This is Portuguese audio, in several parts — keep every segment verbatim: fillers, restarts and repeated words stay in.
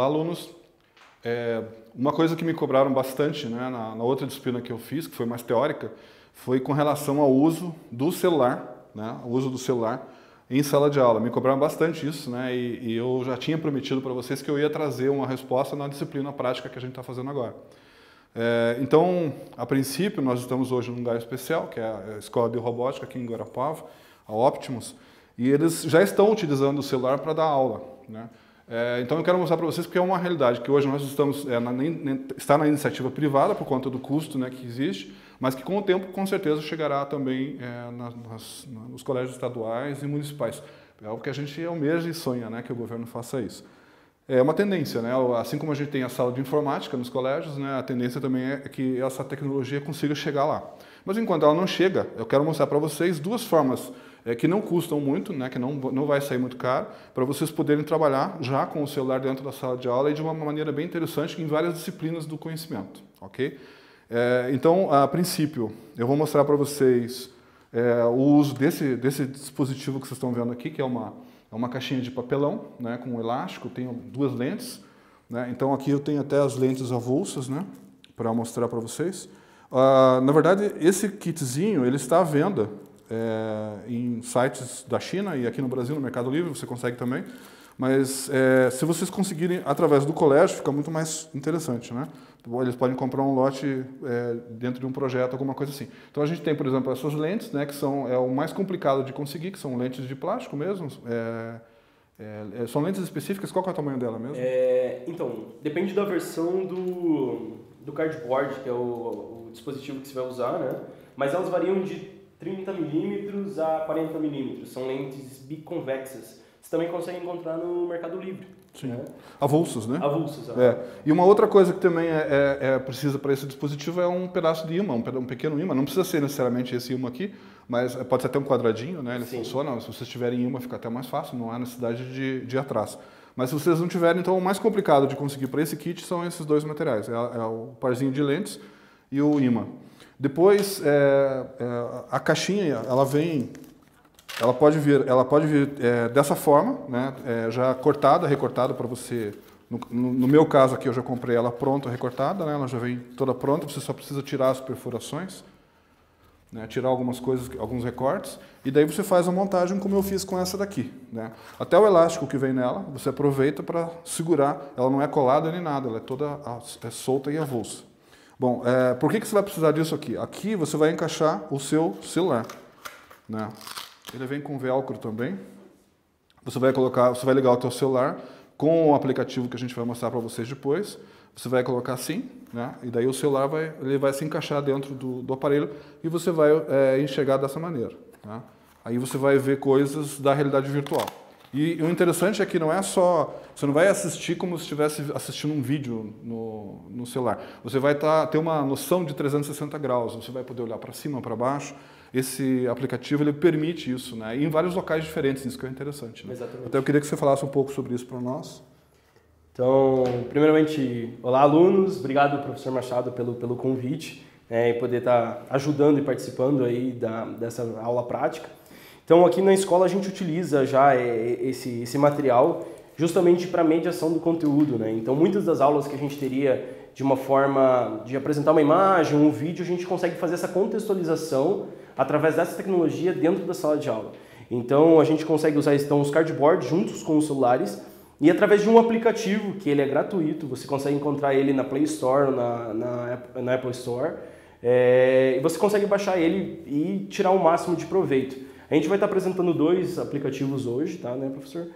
alunos. É, uma coisa que me cobraram bastante, né, na, na outra disciplina que eu fiz, que foi mais teórica, foi com relação ao uso do celular, né, o uso do celular em sala de aula. Me cobraram bastante isso, né, e, e eu já tinha prometido para vocês que eu ia trazer uma resposta na disciplina prática que a gente está fazendo agora. É, então, a princípio, nós estamos hoje num lugar especial, que é a Escola de Robótica aqui em Guarapava, a Optimus, e eles já estão utilizando o celular para dar aula, né? É, então eu quero mostrar para vocês porque é uma realidade que hoje nós estamos é, na, está na iniciativa privada por conta do custo, né, que existe, mas que com o tempo com certeza chegará também é, nas, nas, nos colégios estaduais e municipais. É algo que a gente almeja e sonha, né, que o governo faça isso. É uma tendência, né? Assim como a gente tem a sala de informática nos colégios, né, a tendência também é que essa tecnologia consiga chegar lá. Mas enquanto ela não chega, eu quero mostrar para vocês duas formas é, que não custam muito, né, que não, não vai sair muito caro, para vocês poderem trabalhar já com o celular dentro da sala de aula e de uma maneira bem interessante em várias disciplinas do conhecimento, ok? É, então, a princípio, eu vou mostrar para vocês é, o uso desse, desse dispositivo que vocês estão vendo aqui, que é uma É uma caixinha de papelão, né, com um elástico, tenho duas lentes, né, então aqui eu tenho até as lentes avulsas, né, para mostrar para vocês. Uh, na verdade, esse kitzinho ele está à venda é, em sites da China e aqui no Brasil, no Mercado Livre, você consegue também, mas é, se vocês conseguirem através do colégio, fica muito mais interessante, né? Eles podem comprar um lote é, dentro de um projeto, alguma coisa assim. Então a gente tem, por exemplo, essas lentes, né, que são é o mais complicado de conseguir, que são lentes de plástico mesmo. É, é, são lentes específicas. Qual que é o tamanho dela mesmo? É, então, depende da versão do, do cardboard, que é o, o dispositivo que você vai usar, né? Mas elas variam de trinta milímetros a quarenta milímetros. São lentes biconvexas. Você também consegue encontrar no Mercado Livre. Sim. Né? Avulsos, né? Avulsos, é. E uma outra coisa que também é, é, é precisa para esse dispositivo é um pedaço de ímã, um, um pequeno ímã. Não precisa ser necessariamente esse ímã aqui, mas pode ser até um quadradinho, né? Ele Sim. funciona. Se vocês tiverem ímã, fica até mais fácil, não há necessidade de, de ir atrás. Mas se vocês não tiverem, então o mais complicado de conseguir para esse kit são esses dois materiais. É, é o parzinho de lentes e o ímã. Depois, é, é, a caixinha, ela vem... Ela pode vir, ela pode vir é, dessa forma, né, é, já cortada, recortada para você. No, no meu caso aqui eu já comprei ela pronta, recortada, né, ela já vem toda pronta. Você só precisa tirar as perfurações, né, tirar algumas coisas, alguns recortes, e daí você faz a montagem como eu fiz com essa daqui, né. Até o elástico que vem nela, você aproveita para segurar. Ela não é colada nem nada, ela é toda é solta e avulsa. Bom, é, por que que você vai precisar disso aqui? Aqui você vai encaixar o seu celular, né. Ele vem com velcro também. Você vai colocar, você vai ligar o teu celular com o aplicativo que a gente vai mostrar para vocês depois. Você vai colocar assim, né? E daí o celular vai, ele vai se encaixar dentro do, do aparelho e você vai é, enxergar dessa maneira, né? Aí você vai ver coisas da realidade virtual. E, e o interessante é que não é só, você não vai assistir como se estivesse assistindo um vídeo no, no celular. Você vai tá, ter uma noção de trezentos e sessenta graus. Você vai poder olhar para cima, para baixo. Esse aplicativo ele permite isso, né? E em vários locais diferentes, isso que é interessante, né? Exatamente. Até eu queria que você falasse um pouco sobre isso para nós. Então, primeiramente, olá alunos, obrigado professor Machado pelo, pelo convite, né, e poder estar ajudando e participando aí da, dessa aula prática. Então aqui na escola a gente utiliza já esse, esse material justamente para mediação do conteúdo, né? Então muitas das aulas que a gente teria de uma forma de apresentar uma imagem, um vídeo, a gente consegue fazer essa contextualização através dessa tecnologia dentro da sala de aula. Então a gente consegue usar então, os cardboards juntos com os celulares e através de um aplicativo que ele é gratuito, você consegue encontrar ele na Play Store, na, na, na Apple Store, é, e você consegue baixar ele e tirar o máximo de proveito. A gente vai estar apresentando dois aplicativos hoje, tá, né, professor?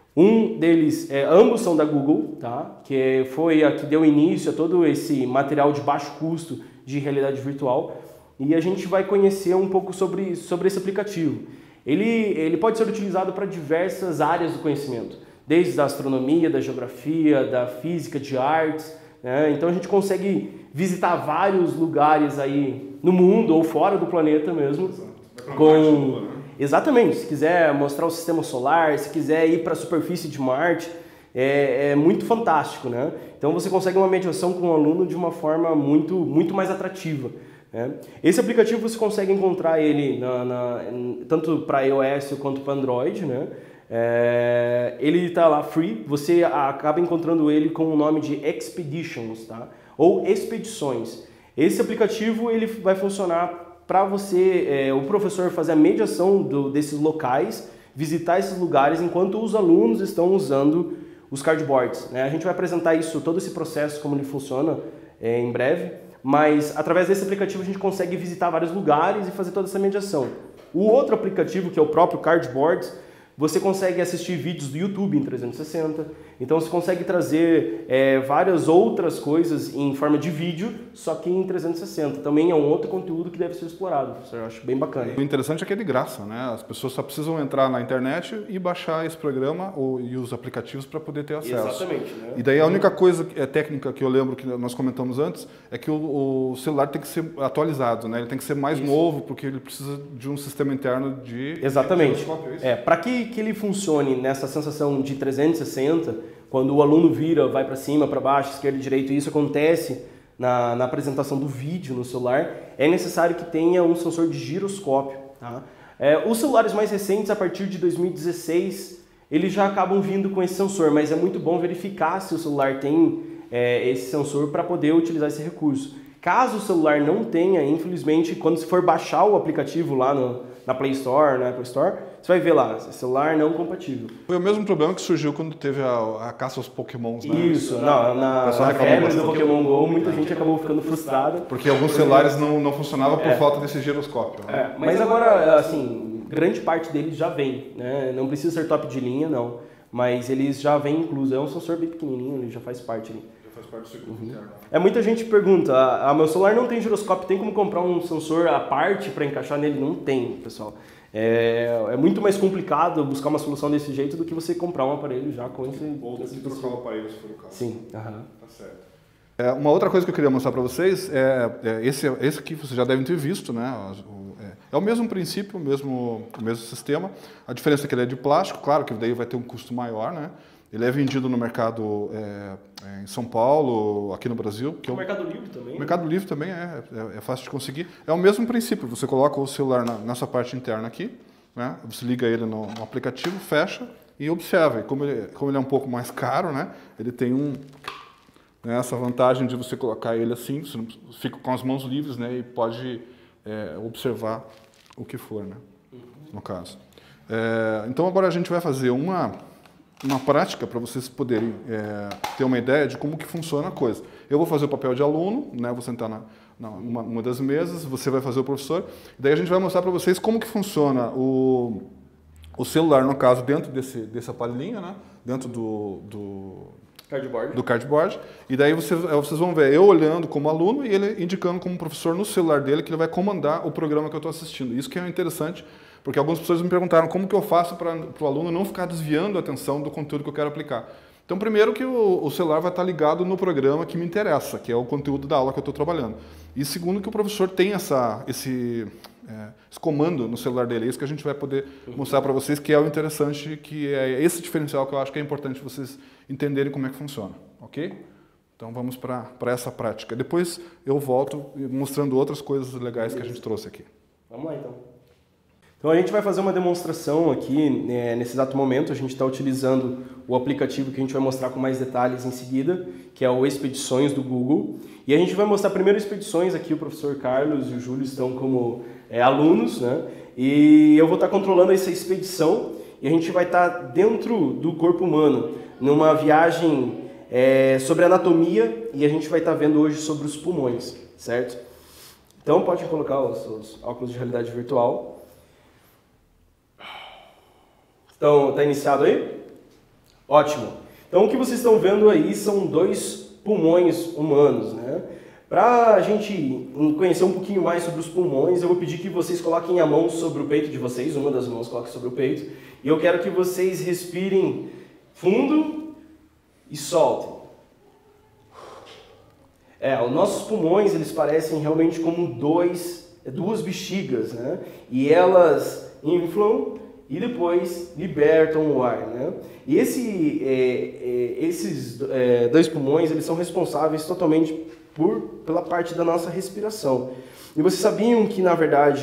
Um deles, é, ambos são da Google, tá? Que foi a que deu início a todo esse material de baixo custo de realidade virtual. E a gente vai conhecer um pouco sobre, sobre esse aplicativo. Ele, ele pode ser utilizado para diversas áreas do conhecimento, desde a astronomia, da geografia, da física, de artes, né? Então a gente consegue visitar vários lugares aí no mundo ou fora do planeta mesmo. Com... Exatamente, se quiser mostrar o sistema solar, se quiser ir para a superfície de Marte, é, é muito fantástico, né? Então você consegue uma mediação com o aluno de uma forma muito, muito mais atrativa, né? Esse aplicativo você consegue encontrar ele na, na, tanto para iOS quanto para Android, né? É, ele está lá free, você acaba encontrando ele com o nome de Expeditions, tá? Ou Expedições. Esse aplicativo ele vai funcionar para você, é, o professor fazer a mediação do, desses locais, visitar esses lugares enquanto os alunos estão usando os cardboards, né? A gente vai apresentar isso, todo esse processo, como ele funciona é, em breve, mas através desse aplicativo a gente consegue visitar vários lugares e fazer toda essa mediação. O outro aplicativo, que é o próprio Cardboards, você consegue assistir vídeos do YouTube em trezentos e sessenta, então você consegue trazer é, várias outras coisas em forma de vídeo, só que em trezentos e sessenta. Também é um outro conteúdo que deve ser explorado, professor. Eu acho bem bacana. O interessante é que é de graça, né? As pessoas só precisam entrar na internet e baixar esse programa ou, e os aplicativos para poder ter acesso. Exatamente. Né? E daí a única coisa é, técnica que eu lembro que nós comentamos antes é que o, o celular tem que ser atualizado, né? Ele tem que ser mais Isso. novo, porque ele precisa de um sistema interno de... Exatamente. É, para que, que ele funcione nessa sensação de trezentos e sessenta, quando o aluno vira, vai para cima, para baixo, esquerda e direita, e isso acontece na, na apresentação do vídeo no celular, é necessário que tenha um sensor de giroscópio. Tá? É, os celulares mais recentes, a partir de dois mil e dezesseis, eles já acabam vindo com esse sensor, mas é muito bom verificar se o celular tem é, esse sensor para poder utilizar esse recurso. Caso o celular não tenha, infelizmente, quando você for baixar o aplicativo lá no, na Play Store, na Apple Store, você vai ver lá, celular não compatível. Foi o mesmo problema que surgiu quando teve a, a caça aos Pokémons, né? Isso, não, na, na febre do Pokémon GO, muita gente acabou ficando frustrada. Porque alguns celulares não, não funcionavam por é. falta desse giroscópio. Né? É, mas agora, assim, grande parte deles já vem, né? Não precisa ser top de linha, não. Mas eles já vêm incluso, é um sensor bem pequenininho, ele já faz parte ali. Faz parte do circuito uhum. interno. É, muita gente pergunta, ah, meu celular não tem giroscópio, tem como comprar um sensor à parte para encaixar nele? Não tem, pessoal. É, é muito mais complicado buscar uma solução desse jeito do que você comprar um aparelho já com esse... Ou esse trocar o aparelho, se for o caso. Sim. Uhum. Tá certo. É, uma outra coisa que eu queria mostrar para vocês é, é esse, esse aqui vocês já devem ter visto, né? É, é o mesmo princípio, o mesmo, o mesmo sistema. A diferença é que ele é de plástico, claro que daí vai ter um custo maior, né? Ele é vendido no mercado é, é, em São Paulo, aqui no Brasil. Que o Mercado Livre também. O Mercado Livre também é, é, é fácil de conseguir. É o mesmo princípio, você coloca o celular na, nessa parte interna aqui, né? Você liga ele no, no aplicativo, fecha e observa. E como ele, como ele é um pouco mais caro, né? Ele tem um, né, essa vantagem de você colocar ele assim, você não fica com as mãos livres, né? E pode é, observar o que for, né? No caso. É, então agora a gente vai fazer uma... uma prática para vocês poderem é, ter uma ideia de como que funciona a coisa. Eu vou fazer o papel de aluno, né? Vou sentar na, na uma, uma das mesas, você vai fazer o professor, e daí a gente vai mostrar para vocês como que funciona o, o celular, no caso, dentro desse, desse aparelhinho, né? Dentro do, do, cardboard. do cardboard, e daí vocês, vocês vão ver eu olhando como aluno e ele indicando como professor no celular dele que ele vai comandar o programa que eu estou assistindo. Isso que é interessante, porque algumas pessoas me perguntaram como que eu faço para o aluno não ficar desviando a atenção do conteúdo que eu quero aplicar. Então, primeiro que o, o celular vai estar ligado no programa que me interessa, que é o conteúdo da aula que eu estou trabalhando. E segundo que o professor tem essa, esse, é, esse comando no celular dele. É isso que a gente vai poder mostrar para vocês, que é o interessante, que é esse diferencial que eu acho que é importante vocês entenderem como é que funciona. Ok? Então, vamos para essa prática. Depois eu volto mostrando outras coisas legais que a gente trouxe aqui. Vamos lá, então. Então a gente vai fazer uma demonstração aqui, né, nesse exato momento. A gente está utilizando o aplicativo que a gente vai mostrar com mais detalhes em seguida, que é o Expedições do Google. E a gente vai mostrar primeiro Expedições, aqui o professor Carlos e o Júlio estão como é, alunos, né? E eu vou estar controlando essa expedição e a gente vai estar dentro do corpo humano, numa viagem é, sobre anatomia, e a gente vai estar vendo hoje sobre os pulmões, certo? Então pode colocar os seus óculos de realidade virtual. Então, está iniciado aí? Ótimo. Então, o que vocês estão vendo aí são dois pulmões humanos, né? Para a gente conhecer um pouquinho mais sobre os pulmões, eu vou pedir que vocês coloquem a mão sobre o peito de vocês, uma das mãos coloque sobre o peito, e eu quero que vocês respirem fundo e soltem. É, os nossos pulmões, eles parecem realmente como dois, duas bexigas, né? E elas inflam e depois libertam o ar, né? E esse, é, é, esses é, dois pulmões, eles são responsáveis totalmente por, pela parte da nossa respiração. E vocês sabiam que, na verdade,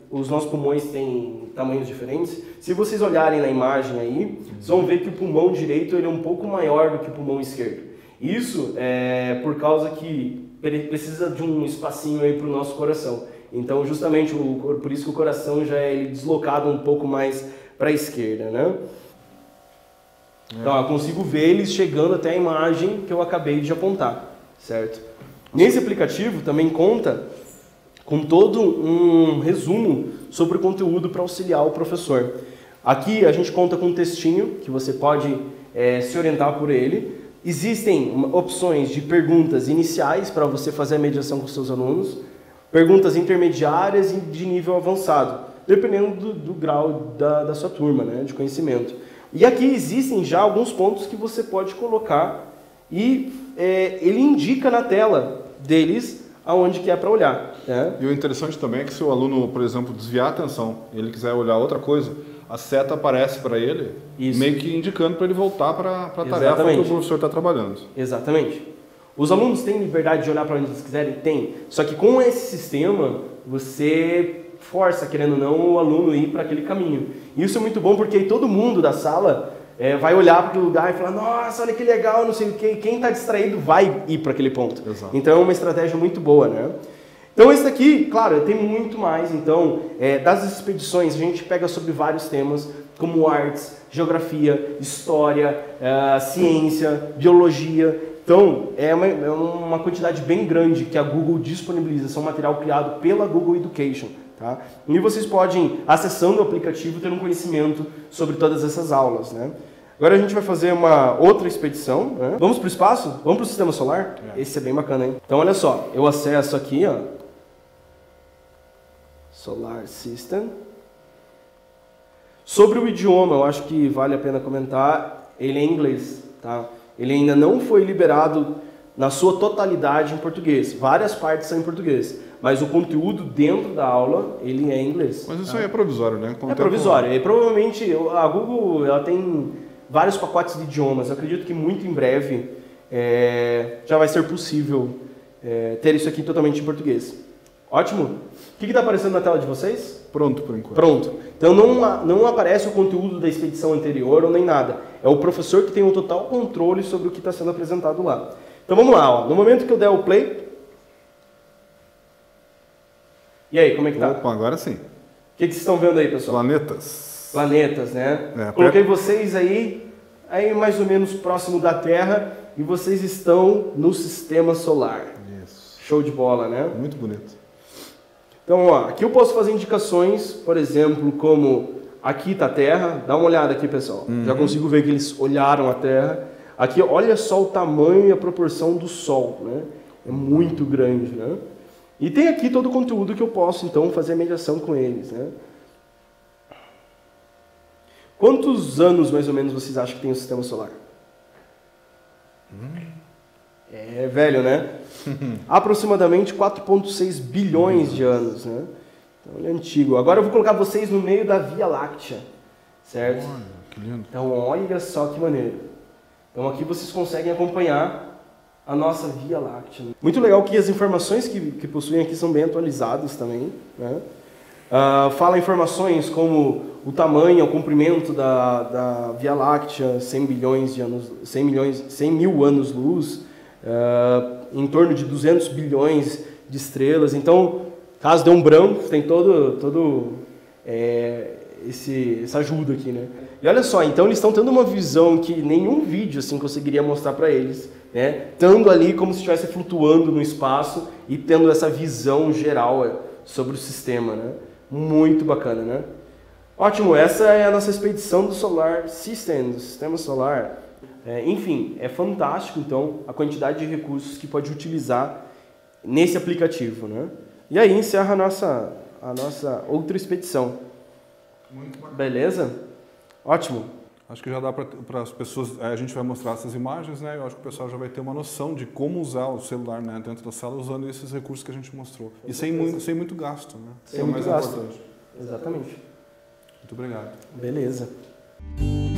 os nossos pulmões têm tamanhos diferentes. Se vocês olharem na imagem aí, vocês vão ver que o pulmão direito ele é um pouco maior do que o pulmão esquerdo. Isso é por causa que precisa de um espacinho aí para o nosso coração. Então, justamente, o, por isso que o coração já é deslocado um pouco mais para a esquerda, né? Então, eu consigo ver eles chegando até a imagem que eu acabei de apontar, certo? Nesse aplicativo também conta com todo um resumo sobre o conteúdo para auxiliar o professor. Aqui a gente conta com um textinho que você pode é, se orientar por ele. Existem opções de perguntas iniciais para você fazer a mediação com seus alunos, perguntas intermediárias e de nível avançado, dependendo do, do grau da, da sua turma, né, de conhecimento. E aqui existem já alguns pontos que você pode colocar e é, ele indica na tela deles aonde que é para olhar. Né? E o interessante também é que se o aluno, por exemplo, desviar a atenção e ele quiser olhar outra coisa, a seta aparece para ele, Isso. meio que indicando para ele voltar para a tarefa que o professor está trabalhando. Exatamente. Os alunos têm liberdade de olhar para onde eles quiserem? Tem. Só que com esse sistema, você força, querendo ou não, o aluno ir para aquele caminho. E isso é muito bom porque aí todo mundo da sala é, vai olhar para aquele lugar e falar, nossa, olha que legal, não sei o quê. Quem está distraído vai ir para aquele ponto. Exato. Então é uma estratégia muito boa, né? Então esse daqui, claro, tem muito mais. Então, é, das expedições, a gente pega sobre vários temas, como artes, geografia, história, é, ciência, biologia. Então, é uma, é uma quantidade bem grande que a Google disponibiliza. São material criado pela Google Education. Tá? E vocês podem, acessando o aplicativo, ter um conhecimento sobre todas essas aulas. Né? Agora a gente vai fazer uma outra expedição. Né? Vamos para o espaço? Vamos para o sistema solar? É. Esse é bem bacana, hein? Então, olha só. Eu acesso aqui, ó. Solar System. Sobre o idioma, eu acho que vale a pena comentar, ele é em inglês. Tá? Ele ainda não foi liberado na sua totalidade em português. Várias partes são em português. Mas o conteúdo dentro da aula, ele é em inglês. Mas isso tá? aí é provisório, né? Com é provisório. E provavelmente a Google ela tem vários pacotes de idiomas. Eu acredito que muito em breve é, já vai ser possível é, ter isso aqui totalmente em português. Ótimo? O que está aparecendo na tela de vocês? Pronto, por enquanto. Pronto. Então não, não aparece o conteúdo da expedição anterior ou nem nada. É o professor que tem um total controle sobre o que está sendo apresentado lá. Então vamos lá. Ó. No momento que eu der o play... E aí, como é que tá? Opa, agora sim. O que, que vocês estão vendo aí, pessoal? Planetas. Planetas, né? É, Coloquei vocês aí, aí mais ou menos próximo da Terra e vocês estão no sistema solar. Isso. Show de bola, né? Muito bonito. Então, ó, aqui eu posso fazer indicações, por exemplo, como aqui está a Terra. Dá uma olhada aqui, pessoal. Uhum. Já consigo ver que eles olharam a Terra. Aqui, olha só o tamanho e a proporção do Sol, né? É muito grande, né? E tem aqui todo o conteúdo que eu posso, então, fazer a mediação com eles, né? Quantos anos, mais ou menos, vocês acham que tem o sistema solar? Hum. É velho, né? Aproximadamente quatro vírgula seis bilhões de anos, né? Então, ele é antigo. Agora eu vou colocar vocês no meio da Via Láctea, certo? Olha, que lindo. Então, olha só que maneiro. Então, aqui vocês conseguem acompanhar a nossa Via Láctea. Muito legal que as informações que, que possuem aqui são bem atualizadas também, né? Uh, fala informações como o tamanho, o comprimento da, da Via Láctea, cem bilhões de anos, cem milhões, cem mil anos-luz, uh, em torno de duzentos bilhões de estrelas. Então, caso dê um branco, tem todo, todo é, esse, essa ajuda aqui, né? E olha só, então eles estão tendo uma visão que nenhum vídeo assim conseguiria mostrar para eles, né? Estando ali como se estivesse flutuando no espaço e tendo essa visão geral sobre o sistema, né? Muito bacana, né? Ótimo, essa é a nossa expedição do Solar System, do Sistema Solar. É, enfim, é fantástico, então, a quantidade de recursos que pode utilizar nesse aplicativo, né? E aí encerra a nossa, a nossa outra expedição. Muito bacana. Beleza? Ótimo. Acho que já dá para as pessoas, a gente vai mostrar essas imagens, né? Eu acho que o pessoal já vai ter uma noção de como usar o celular, né, dentro da sala usando esses recursos que a gente mostrou. E sem muito, sem muito gasto, né? Sem muito gasto. Exatamente. Muito obrigado. Beleza.